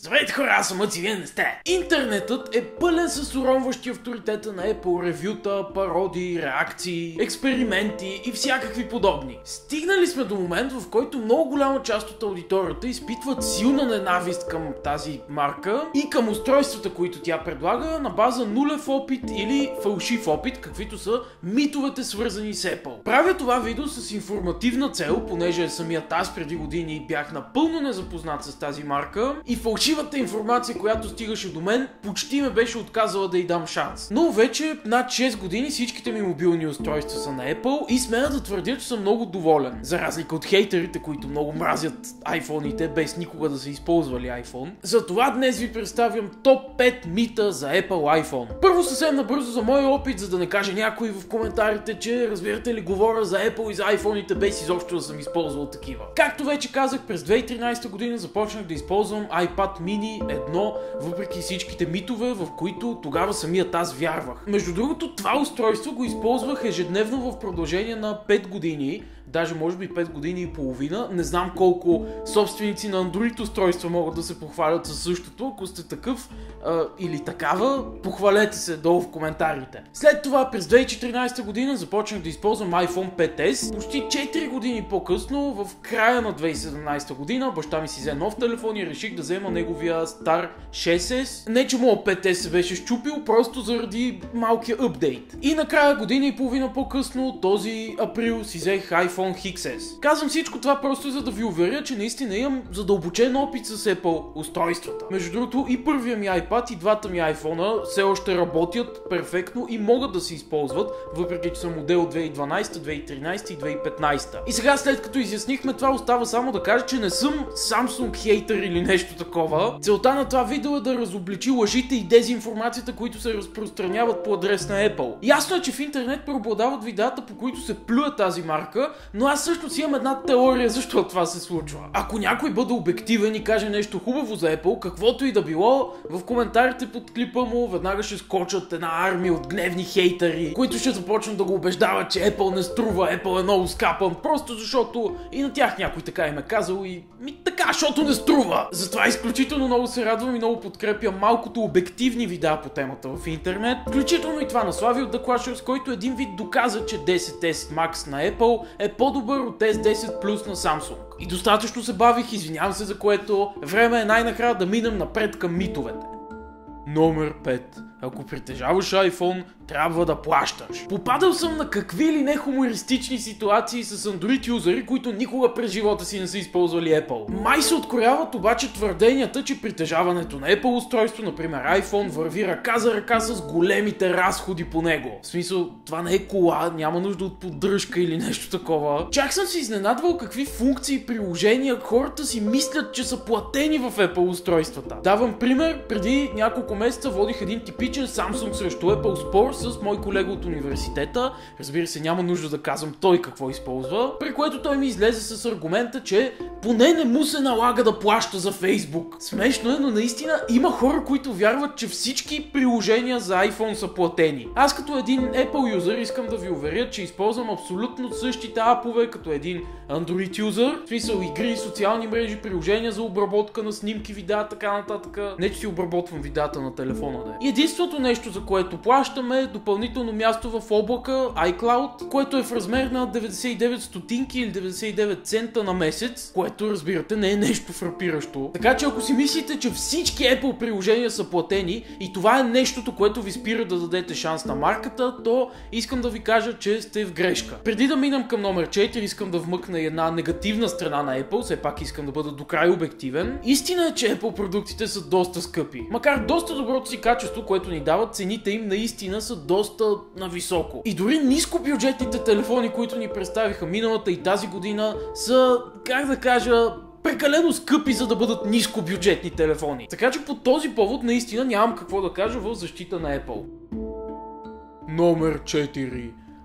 Здравейте хора, аз съм Мъци, вие не сте. Интернетът е пълен с уронващи авторитета на Apple ревюта, пародии, реакции, експерименти и всякакви подобни. Стигнали сме до момент, в който много голяма част от аудиторията изпитват силна ненавист към тази марка и към устройствата, които тя предлага на база нулев опит или фалшив опит, каквито са митовете свързани с Apple. Правя това видео с информативна цел, понеже самият аз преди години бях напълно незапознат с тази марка и фалшивата информация, която стигаше до мен, почти ме беше отказала да й дам шанс. Но вече над 6 години всичките ми мобилни устройства са на Apple и смея да твърдя, че съм много доволен. За разлика от хейтерите, които много мразят iPhone-ите без никога да са използвали iPhone. Затова днес ви представям топ 5 мита за Apple iPhone. Първо съвсем набързо за моя опит, за да не каже някой в коментарите, че разбирате ли говоря за Apple и за iPhone-ите без изобщо да съм използвал такива. Както вече казах, през 2013 година започнах да използвам iPad mini 1, въпреки всичките митове, в които тогава самият аз вярвах. Между другото, това устройство го използвах ежедневно в продължение на 5 години, даже може би 5 години и половина. Не знам колко собственици на Android устройства могат да се похвалят със същото. Ако сте такъв или такава, похвалете се долу в коментарите. След това през 2014 година започнах да използвам iPhone 5S. Почти 4 години по-късно, в края на 2017 година, баща ми си взе нов телефон и реших да взема неговия стар 6S. Не че моят 5S се беше счупил, просто заради малкия апдейт. И накрая година и половина по-късно, този април си взех iPhone XS. Казвам всичко това просто за да ви уверя, че наистина имам задълбочен опит с Apple устройствата. Между другото, и първия ми iPad и двата ми iPhone все още работят перфектно и могат да се използват, въпреки че са модел 2012, 2013 и 2015. И сега, след като изяснихме това, остава само да кажа, че не съм Samsung хейтър или нещо такова. Целта на това видео е да разобличи лъжите и дезинформацията, които се разпространяват по адрес на Apple. Ясно е, че в интернет преобладават видеята, по които се плюе тази марка, но аз също си имам една теория защо това се случва. Ако някой бъде обективен и каже нещо хубаво за Apple, каквото и да било, в коментарите под клипа му веднага ще скочат една армия от гневни хейтъри, които ще започнат да го убеждават, че Apple не струва, Apple е много скапан, просто защото и на тях някой така им е казал и така, защото не струва. Затова изключително много се радвам и много подкрепям малкото обективни видеа по темата в интернет, включително и това на Слави от The Clashers, който един вид доказа, че 10S Max на Apple е по-добър от S10 Plus на Samsung. И достатъчно се бавих, извинявам се за което, време е най-накрая да минем напред към митовете. Номер 5. Ако притежаваш iPhone, трябва да плащаш. Попадал съм на какви ли не хумористични ситуации с Android юзери, които никога през живота си не са използвали Apple. Май се откоряват обаче твърденията, че притежаването на Apple устройство, например iPhone, върви ръка за ръка с големите разходи по него. В смисъл, това не е кола, няма нужда от поддръжка или нещо такова. Чак съм се изненадвал какви функции и приложения хората си мислят, че са платени в Apple устройствата. Давам пример, преди няколко месеца водих един типичен Samsung срещу Apple спор с мой колега от университета. Разбира се, няма нужда да казвам той какво използва, при което той ми излезе с аргумента, че поне не му се налага да плаща за Facebook. Смешно е, но наистина има хора, които вярват, че всички приложения за iPhone са платени. Аз като един Apple юзър искам да ви уверя, че използвам абсолютно същите апове като един Android юзър. В смисъл игри, социални мрежи, приложения за обработка на снимки, видеа, така нататък. Не че си обработвам видеата на телефона, да. И единственото нещо, за което плащаме, е допълнително място в облака iCloud, което е в размер на 99 стотинки или 99 цента на месец, което, разбирате, не е нещо фрапиращо. Така че ако си мислите, че всички Apple приложения са платени и това е нещото, което ви спира да дадете шанс на марката, то искам да ви кажа, че сте в грешка. Преди да минем към номер 4, искам да вмъкна една негативна страна на Apple, все пак искам да бъда до край обективен. Истина е, че Apple продуктите са доста скъпи. Макар доста доброто си качество, което ни дават, цените им наистина са доста нависоко. И дори нискобюджетните телефони, които ни представиха миналата и тази година, са, как да кажа, прекалено скъпи, за да бъдат нискобюджетни телефони. Така че по този повод наистина нямам какво да кажа в защита на Apple. Номер 4.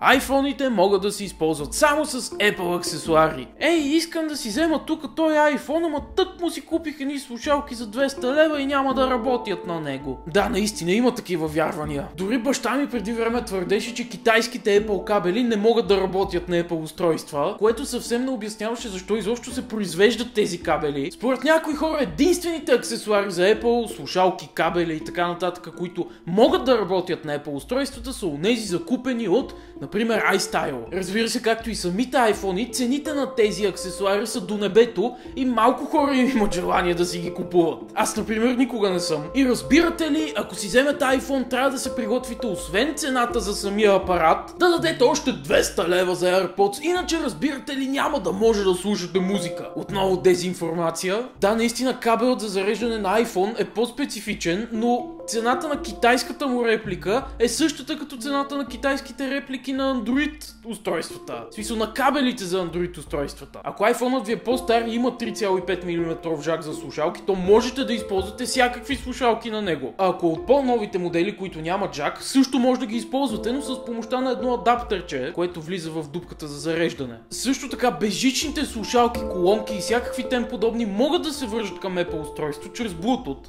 iPhone-ите могат да се използват само с Apple аксесуари. Ей, искам да си взема тук този iPhone, ама тък му си купих едни слушалки за 200 лева и няма да работят на него. Да, наистина има такива вярвания. Дори баща ми преди време твърдеше, че китайските Apple кабели не могат да работят на Apple устройства, което съвсем не обясняваше защо изобщо се произвеждат тези кабели. Според някои хора единствените аксесуари за Apple, слушалки, кабели и така нататък, които могат да работят на Apple устройствата, са онези закупени от, например, iStyle. Разбира се, както и самите iPhone, цените на тези аксесуари са до небето и малко хора имат желание да си ги купуват. Аз, например, никога не съм. И разбирате ли, ако си вземете iPhone, трябва да се приготвите освен цената за самия апарат, да дадете още 200 лева за AirPods, иначе разбирате ли, няма да може да слушате музика. Отново дезинформация. Да, наистина кабелът за зареждане на iPhone е по-специфичен, но цената на китайската му реплика е същата като цената на китайските реплики на Android устройствата. В смисъл на кабелите за Android устройствата. Ако iPhone-ът ви е по-стар и има 3,5 мм жак за слушалки, то можете да използвате всякакви слушалки на него. А ако от по-новите модели, които нямат жак, също може да ги използвате, но с помощта на едно адаптерче, което влиза в дупката за зареждане. Също така безжичните слушалки, колонки и всякакви тем подобни могат да се вържат към Apple устройство чрез Bluetooth.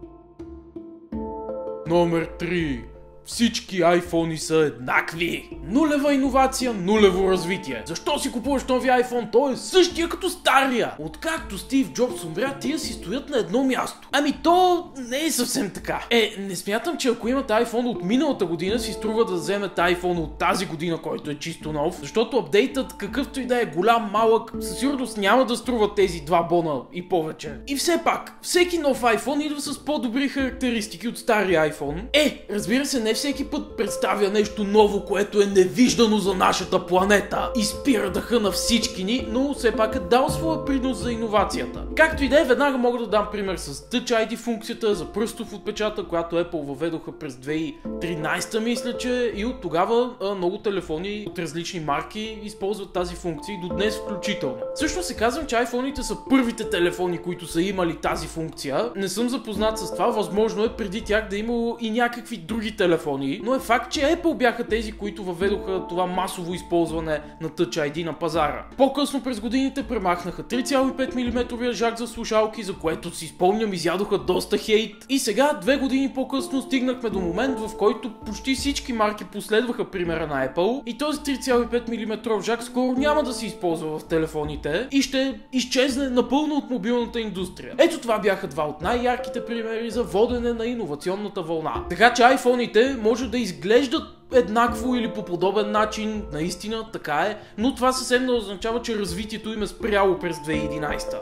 Номер 3. Всички iPhone-и са еднакви. Нулева иновация, нулево развитие. Защо си купуваш нови iPhone? Той е същия като стария. Откакто Стив Джобс умря, тия си стоят на едно място. Ами то не е съвсем така. Не смятам, че ако имате iPhone от миналата година, си струва да вземете iPhone от тази година, който е чисто нов, защото апдейтът, какъвто и да е голям, малък, със сигурност няма да струва тези 2 бона и повече. И все пак, всеки нов iPhone идва с по-добри характеристики от стария iPhone. Разбира се, не всеки път представя нещо ново, което е невиждано за нашата планета и спира дъха на всички ни, но все пак е дал своя принос за иновацията. Както и да е, веднага мога да дам пример с Touch ID функцията за пръстов отпечатък, която Apple въведоха през 2013, мисля, че, и от тогава много телефони от различни марки използват тази функция и до днес включително. Също се казвам, че iPhone-ите са първите телефони, които са имали тази функция. Не съм запознат с това, възможно е преди тях да имало и някакви други телефони, но е факт, че Apple бяха тези, които въведоха това масово използване на Touch ID на пазара. По-късно през годините премахнаха 3,5 мм жак за слушалки, за което си спомням изядоха доста хейт. И сега, 2 години по-късно, стигнахме до момент, в който почти всички марки последваха примера на Apple и този 3,5 мм жак скоро няма да се използва в телефоните и ще изчезне напълно от мобилната индустрия. Ето това бяха два от най-ярките примери за водене на иновационната вълна. Така че iPhone-ите може да изглеждат еднакво или по подобен начин, наистина така е, но това съвсем не означава, че развитието им е спряло през 2011.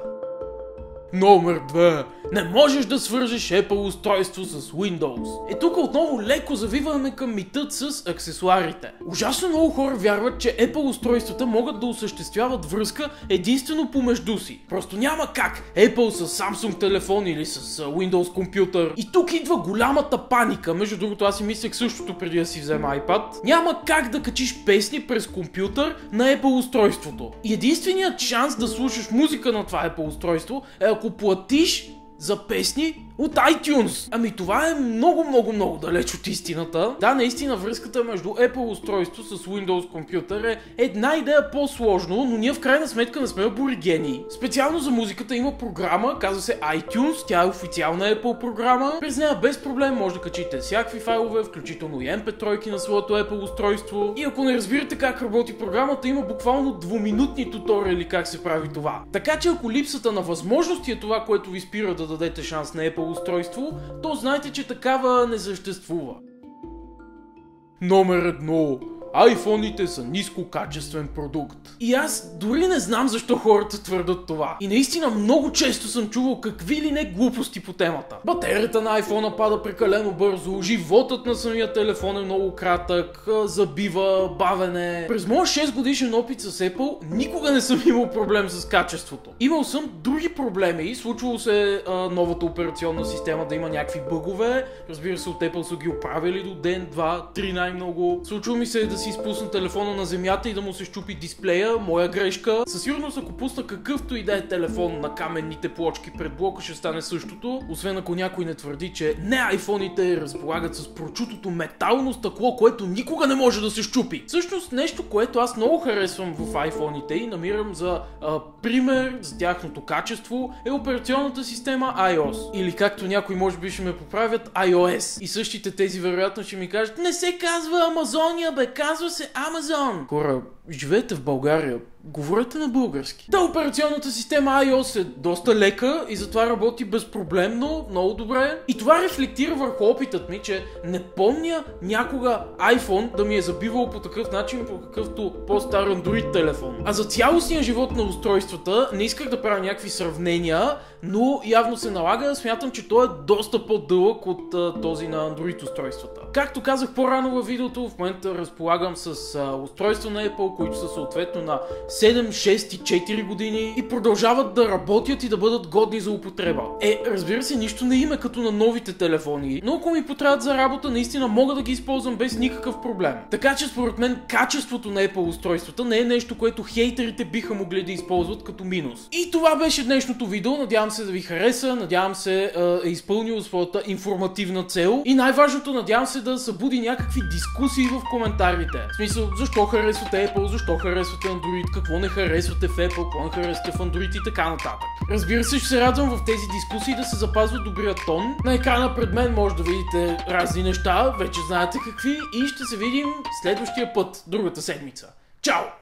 Номер 2. Не можеш да свържеш Apple устройство с Windows. Тук отново леко завиваме към митът с аксесуарите. Ужасно много хора вярват, че Apple устройствата могат да осъществяват връзка единствено помежду си. Просто няма как Apple с Samsung телефон или с Windows компютър. И тук идва голямата паника. Между другото, аз си мислех същото преди да си взема iPad. Няма как да качиш песни през компютър на Apple устройството. И единственият шанс да слушаш музика на това Apple устройство е ако платиш за песни от iTunes. Ами това е много далеч от истината. Да, наистина връзката между Apple устройство с Windows компютър е една идея по-сложно, но ние в крайна сметка не сме аборигени. Специално за музиката има програма, казва се iTunes, тя е официална Apple програма. През нея без проблем може да качите всякакви файлове, включително и MP3 на своето Apple устройство. И ако не разбирате как работи програмата, има буквално 2-минутни туториали как се прави това. Така че ако липсата на възможности е това, което ви спира да дадете шанс на Apple устройство, то знайте, че такава не съществува. Номер 1. iPhone-ите са нискокачествен продукт. И аз дори не знам защо хората твърдат това. И наистина много често съм чувал какви ли не глупости по темата. Батерията на iPhone пада прекалено бързо, животът на самия телефон е много кратък, забива, бавене. През моя 6 годишен опит с Apple никога не съм имал проблем с качеството. Имал съм други проблеми, случвало се новата операционна система да има някакви бъгове. Разбира се, от Apple са ги оправили до ден, 2, 3 най-много. Случвало ми се да си изпусна телефона на земята и да му се щупи дисплея, моя грешка. Със сигурност ако пусна какъвто и да е телефон на каменните плочки пред блока, ще стане същото, освен ако някой не твърди, че не айфоните разполагат с прочутото метално стъкло, което никога не може да се щупи. Всъщност нещо, което аз много харесвам в айфоните и намирам за пример за тяхното качество, е операционната система iOS. Или както някои може би ще ме поправят, iOS. И същите тези вероятно ще ми кажат: не се казва Амазония, бе, казва се Амазон. Хора, живеете в България, говорете на български. Та операционната система iOS е доста лека и затова работи безпроблемно, много добре. И това рефлектира върху опитът ми, че не помня някога iPhone да ми е забивал по такъв начин, по какъвто по-стар Android телефон. А за цялостния живот на устройствата не исках да правя някакви сравнения, но явно се налага. Смятам, че той е доста по-дълъг от този на Android устройствата. Както казах по-рано във видеото, в момента разполагам с устройства на Apple, които са съответно на 7, 6 и 4 години и продължават да работят и да бъдат годни за употреба. Разбира се, нищо не има като на новите телефони, но ако ми потребват за работа, наистина мога да ги използвам без никакъв проблем. Така че според мен качеството на Apple устройствата не е нещо, което хейтерите биха могли да използват като минус. И това беше днешното видео, надявам се да ви хареса, надявам се е изпълнило своята информативна цел и най-важното, надявам се да събуди някакви дискусии в коментарите. В смисъл, защо харесвате Apple, защо харесвате Android, какво не харесвате в Apple, какво не харесвате в Android и така нататък. Разбира се, ще се радвам в тези дискусии да се запазва добрия тон. На екрана пред мен може да видите разни неща, вече знаете какви, и ще се видим следващия път, другата седмица. Чао!